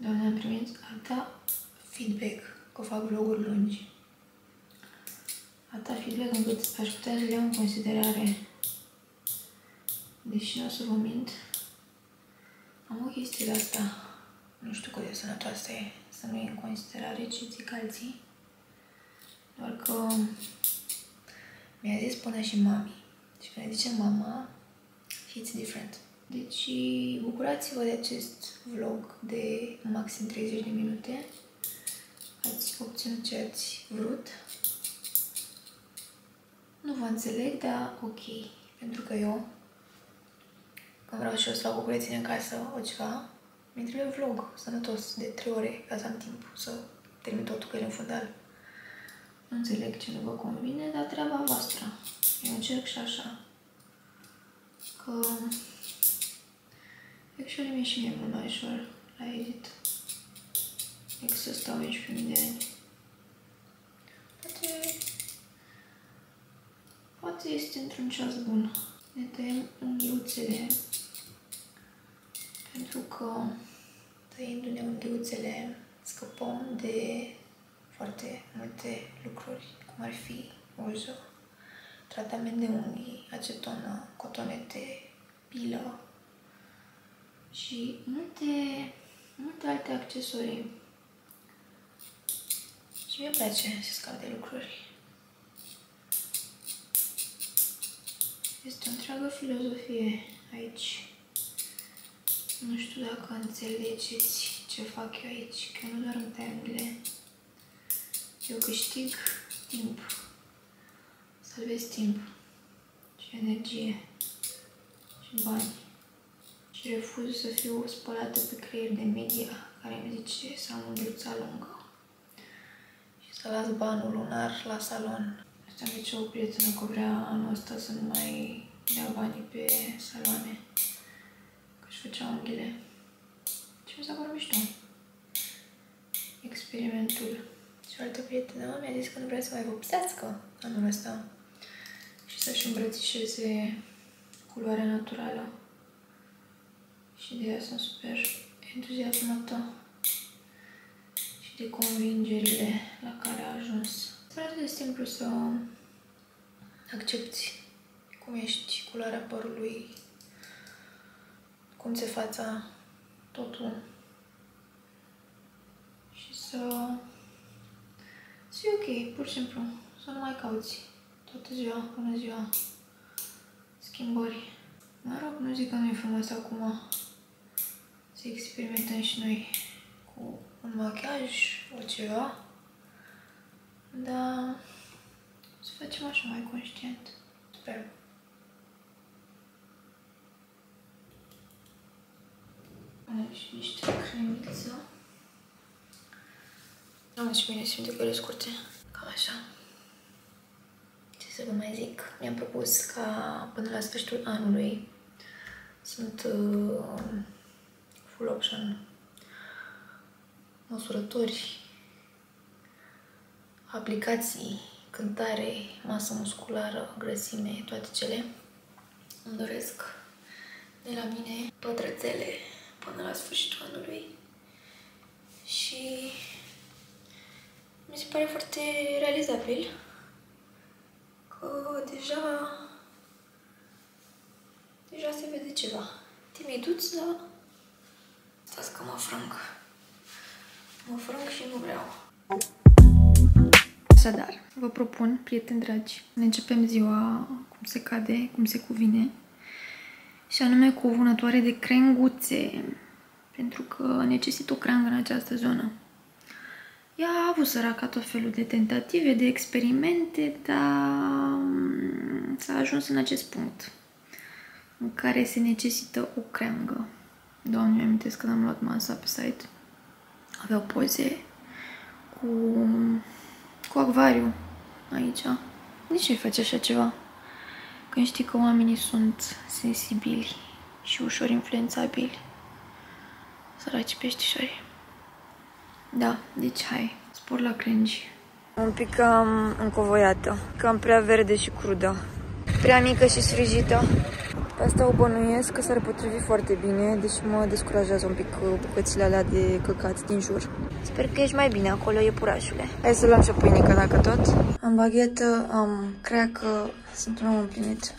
Doamne, am primit atâta feedback că fac vloguri lungi. Atâta feedback încât aș putea să le iau în considerare. Deși nu o să vă mint, am o chestie de asta. Nu știu cât de sănătoasă e să nu iei în considerare ce zic alții. Doar că mi-a zis până și mami. Și când zice mama, it's different. Deci bucurați-vă de acest vlog de maxim 30 de minute. Ați obținut ce ați vrut. Nu vă înțeleg, dar ok. Pentru că eu, când vreau și eu să fac o curățenie în casă, o ceva, mi trebuie vlog sănătos de 3 ore ca să am timp să termin totul că e în fundal. Nu înțeleg ce nu vă convine, dar treaba voastră. Eu încerc și așa. Că actually mi-e și mie mult mai ușor la edit decât să stau 11.000 de ani. Poate este într-un ceas bun. Ne tăiem unghiuțele pentru că tăindu-ne unghiuțele scăpăm de foarte multe lucruri, cum ar fi uză, tratament de unghii, acetonă, cotonete, pilă și multe alte accesorii. Și mie place să scap de lucruri. Este o întreagă filozofie aici. Nu știu dacă înțelegeți ce fac eu aici, că nu doar în termele. Eu câștig timp. Salvez timp și energie și bani. Și refuz să fiu spălată pe creier de media care mi zice să am unghiuța lungă și să las banul lunar la salon. Asta mi zice o prietenă că vrea anul ăsta să nu mai dea banii pe saloane, că își făcea unghiile. Și mi s-a părut mișto experimentul. Și o altă prietenă mi-a zis că nu vrea să mai vopsească anul ăsta și să-și îmbrățișeze culoarea naturală. Și de aia sunt super entuziasmată și de convingerile la care a ajuns. Este atât de simplu să accepti cum ești, culoarea părului, cum ți-e fața, totul. Și să fii ok, pur și simplu, să nu mai cauți toată ziua, până ziua, schimbări. Mă rog, nu zic că nu e frumos acum să experimentăm și noi cu un machiaj, o ceva, dar să facem așa mai conștient. Sper. Punem și niște cremiță. Am și bine simt de păreri scurte. Cam așa. Ce să vă mai zic? Mi-am propus ca până la sfârșitul anului sunt full option măsurători, aplicații, cântare, masă musculară, grăsime, toate cele. Îmi doresc de la mine pătrățele până la sfârșitul anului și mi se pare foarte realizabil că deja se vede ceva. Timiduț, dar stați că mă frâng. Mă frâng și nu vreau. Așadar, vă propun, prieteni dragi, ne începem ziua cum se cade, cum se cuvine, și anume cu o vânătoare de crenguțe, pentru că necesită o creangă în această zonă. Ea a avut săraca tot felul de tentative, de experimente, dar s-a ajuns în acest punct în care se necesită o creangă. Doamne, mi-am amintesc când am luat masa pe site. Aveau poze cu acvariu aici. De ce face așa ceva? Când știi că oamenii sunt sensibili și ușor influențabili. Săraci peștișori. Da, deci hai, spor la crengi. Un pic cam încovoiată, cam prea verde și crudă, prea mică și sfrijită. Pe asta o bănuiesc că s-ar potrivi foarte bine, deși mă descurajează un pic bucățile alea de căcat din jur. Sper că ești mai bine acolo, iepurașule. Hai să luăm și o pâinică dacă tot. Am baghetă, am creacă, sunt un om împlinit.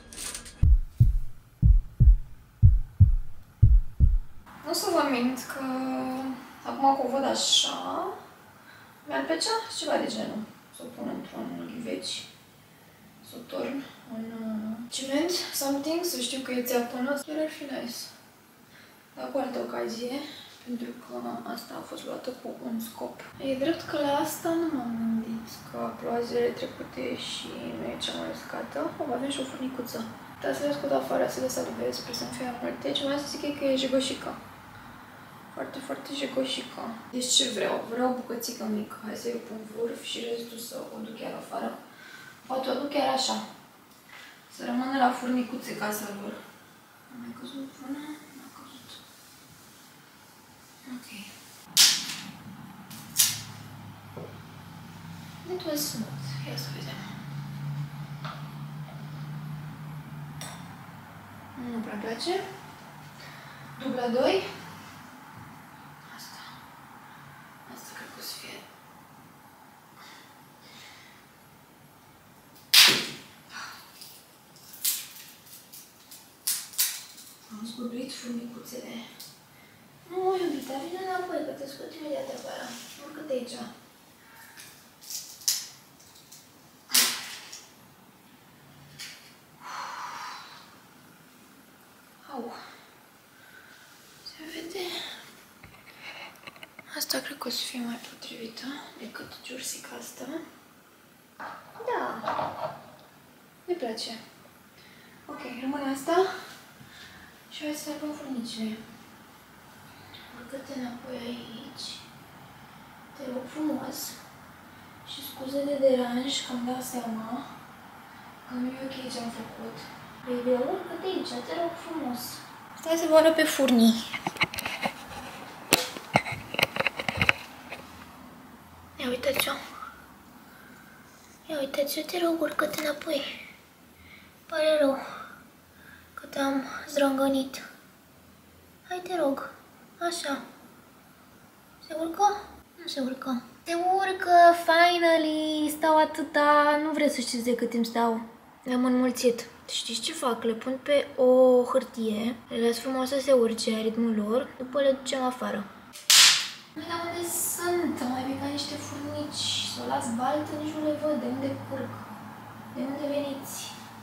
Nu o să vă mint că acum că o văd așa, mi-ar plăcea ceva de genul. Să o pun într-un ghiveci, să o torn în ciment, something, să știu că e țea până. Chiar ar fi nice. Dar cu altă ocazie, pentru că asta a fost luată cu un scop. E drept că la asta nu m-am gândit, că a plouat zilele trecute și nu e cea mai uscată. Avem și o furnicuță. Dar să le scot afară, să le salvez, sper să-mi fie multe. Ce mai să zic e că e jigoșică. Foarte, foarte jigoșică. Deci ce vreau? Vreau o bucățică mică. Hai să-i pun vârf și restul să o duc chiar afară. Poate o duc chiar așa. Să rămână la furnicuțe casa lor. Am mai căzut până? N-a căzut. Ok. It was smooth. Ia să vedem. Nu prea place. Dubla 2. Asta cred că o să fie. Am zguduit furnicuțele. Nu, iubita, vine înapoi, că te scot imediat afară. Urcă-te aici. Au. Se vede. Asta cred că o să fie mai potrivită decât Jursica asta. Da. Ne place. Ok, rămâne asta. Și hai să salvăm furnicile. Urcă-te înapoi aici. Te rog frumos. Și scuze de deranj că îmi dau seama că nu e ok ce-am făcut. Baby, urcă-te aici, te rog frumos. Stai să vă arăt pe furnii. Ia uitați-o. Ia uitați-o, te rog, urcă-te înapoi. Pare rău că te-am zdrângănit. Hai, te rog. Așa. Se urcă? Nu se urcă. Se urcă, finally! Stau atâta... Nu vreți să știți de cât timp stau. Le-am înmulțit. Știți ce fac? Le pun pe o hârtie, le las frumos să se urce a ritmul lor, după le ducem afară. Nu la unde sunt? Am mai picat niște furnici. Să o las baltă, nici nu le văd. De unde curg? De unde veniți?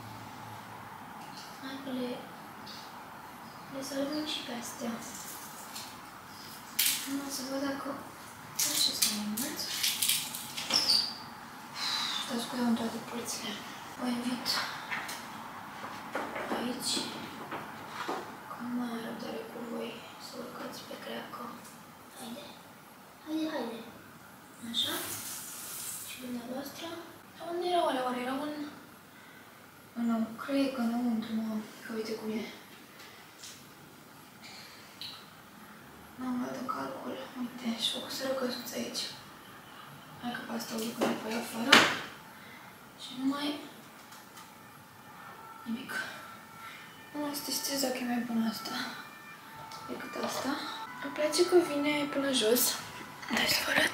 Hai că le salvăm și pe astea. Nu o să văd dacă... Așa să mai mult. Stați cu eu în toate părțile. Vă invit aici. Că nu mai am răbdare cu voi să urcați pe creacă. Haide. Haide, haide. Așa. Și dumneavoastră. Unde erau alea? Oare erau în... Cred că înăuntru, mă. Că uite cum e. N-am luat în calcul. Uite, și făcuseră căsuță aici. Hai că pe asta o duc înapoi afară. Și nu mai... nimic. Nu o să testez dacă e mai bună asta decât asta. Îmi place că vine până jos. Hai să vă arăt.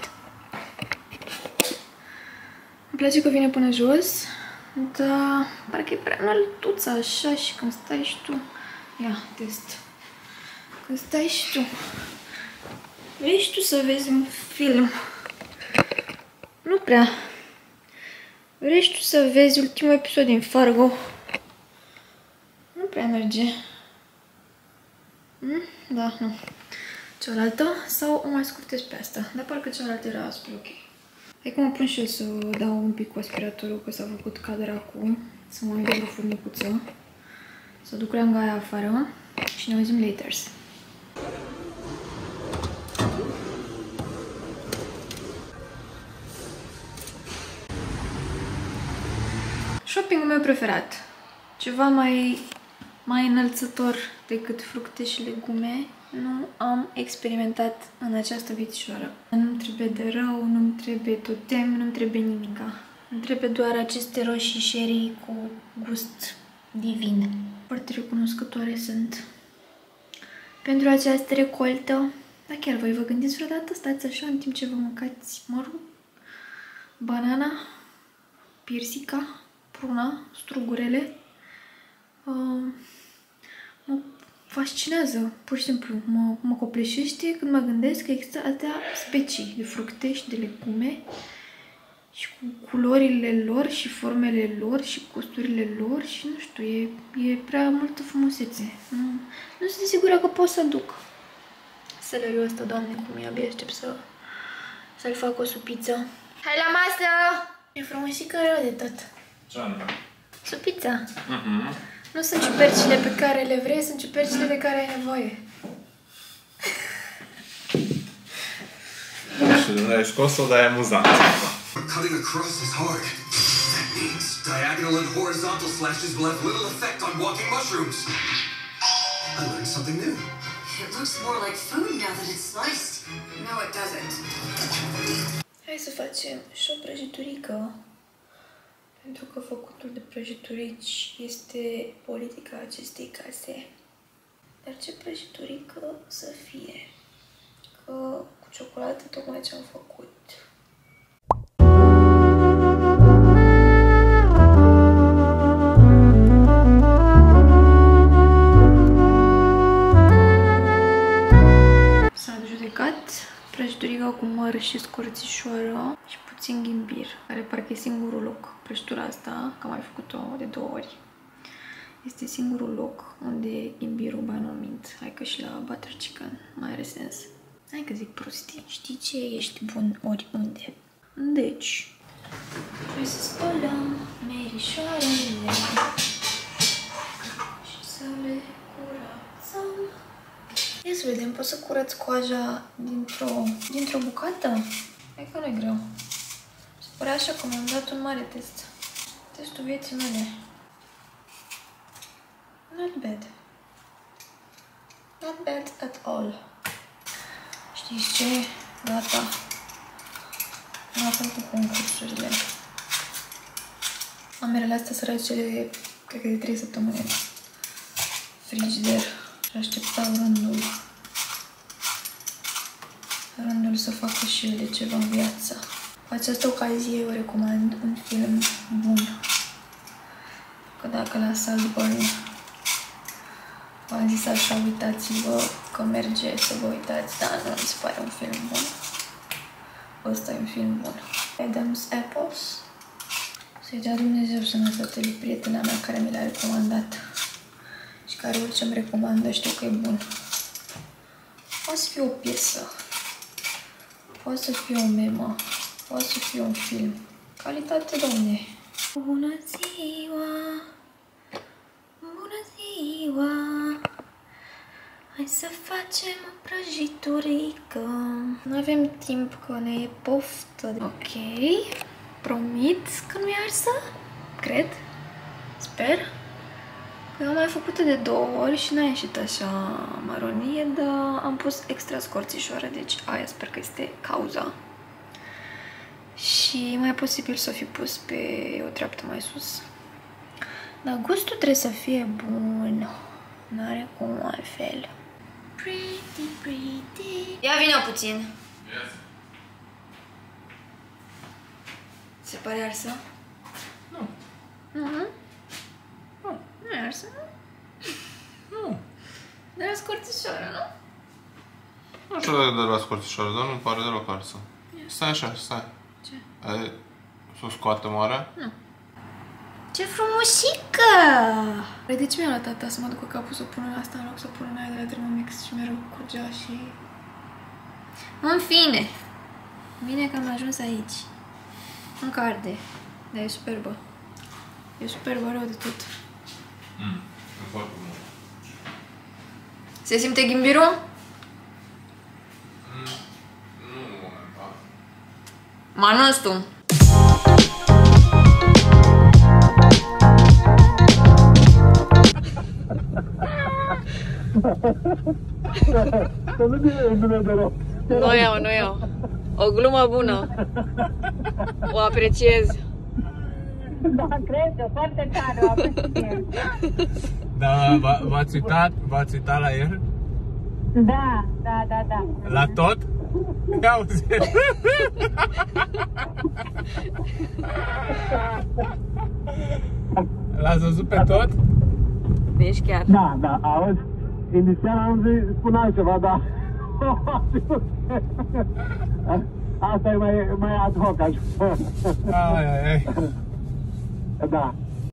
Îmi place că vine până jos, dar parcă e prea înăltuță așa și când stai și tu... Ia, test. Când stai și tu... Vrei și tu să vezi un film. Nu prea. Vrei și tu să vezi ultimul episod din Fargo. Nu prea merge. Da, nu. Cealaltă sau o mai scurtez pe asta. Dar parcă cealaltă era aspru, ok. Hai că mă pun și eu să dau un pic cu aspiratorul, că s-a făcut ca dracu. Să mă îngheț o furnicuță. Să duc leanga aia afară. Și ne auzim laters. Shoppingul meu preferat. Ceva mai înălțător decât fructe și legume nu am experimentat în această vitișoară. Nu-mi trebuie de rău, nu-mi trebuie totem, nu-mi trebuie nimica. Îmi trebuie doar aceste roșii sherry cu gust divin. Foarte recunoscătoare sunt pentru această recoltă. Dar chiar voi vă gândiți vreodată? Stați așa în timp ce vă mâncați mărul, banana, piersica, pruna, strugurele. Mă fascinează, pur și simplu. Mă copleșește când mă gândesc că există atâtea specii de fructe și de legume și cu culorile lor și formele lor și gusturile lor și nu știu, e prea multă frumusețe. Nu sunt sigură că pot să duc seleriul ăsta, Doamne, cum e, abia aștept să-l fac o supiță. Hai la masă! E frumusică rău de tot. Ce anume? Supița. Nu sunt ciupercile pe care le vrei, sunt ciupercile de care ai nevoie. Și de unde ai scos-o, dar e amuzant. Cutting across is hard. That means diagonal and horizontal slashes will have little effect on walking mushrooms. I learned something new. It looks more like food now that it's sliced. No, it doesn't. Hai să facem și o prăjiturică. Pentru că făcutul de prăjiturici este politica acestei case. Dar ce prăjiturică să fie? Că cu ciocolată tocmai ce-am făcut. S-a judecat prăjiturica cu măr și scorțișoară și puțin ghimbir, care parcă e singurul loc. Prăjitura asta, că am mai făcut-o de 2 ori, este singurul loc unde ghimbirul, ba nu mint. Hai că și la butter chicken mai are sens. Hai că zic prostii. Știi ce? Ești bun oriunde. Deci, hai să spălăm merișoarele și să le curățăm. Ia să vedem, pot să curăț coaja dintr-o bucată? Hai că nu-i greu. Se părea așa că mi-am dat un mare test. Testul vieții mele. Not bad. Not bad at all. Știți ce? Gata. Gata cu concursurile. Am merele astea săracele, cred că de 3 săptămâni în frigider. Și așteptau rândul să facă și ele ceva în viață. Cu această ocazie eu recomand un film bun. Că dacă la Saltburn v-am zis așa, uitați-vă că merge să vă uitați, dar nu mi se pare un film bun. Ăsta e un film bun. Adam's Apples. Să-i dea Dumnezeu sănătate lui prietena mea care mi l-a recomandat. Și care orice îmi recomandă știu că e bun. Poate să fie o piesă. Poate să fie o memă. Poate să fie un film. Calitate, domne. Bună ziua! Bună ziua! Hai să facem o prăjiturică. Nu avem timp că ne e poftă. Ok. Promit că nu e arsă? Cred. Sper. Că am mai făcut-o de 2 ori și n-a ieșit așa maronie, dar am pus extra scorțișoară, deci aia sper că este cauza. Și mai e posibil să o fi pus pe o treaptă mai sus. Dar gustul trebuie să fie bun. N-are cum altfel. Pretty, pretty. Ia vină puțin. Yes. Se pare arsă? Nu. Nu? Nu e arsă, nu? Nu. De la scorțișoară, nu? Nu știu de la scorțișoară, dar nu pare deloc arsă. Stai așa, stai. Ce? Să o scoatem oare? Nu. Ce frumusică! De ce mi-a luat tata să mă duc cu capul să o pun în asta în loc să o pun în aia de la Thermomix și mereu curgea și... În fine! Bine că am ajuns aici. Încă arde, dar e superbă. E superbă rău de tot. E foarte bun. Se simte ghimbirul? Nu, momentan. Mă anunț tu. Nu iau. O glumă bună. O apreciez. Da, cred că foarte tare o apreciez. Da, v-ați uitat la el? Da. La tot? Ia uzi. L-ați văzut pe tot? Deci chiar. Da, auzi, inițial am zis, spun altceva, dar asta e mai ad hoc, așa. Ai. Da.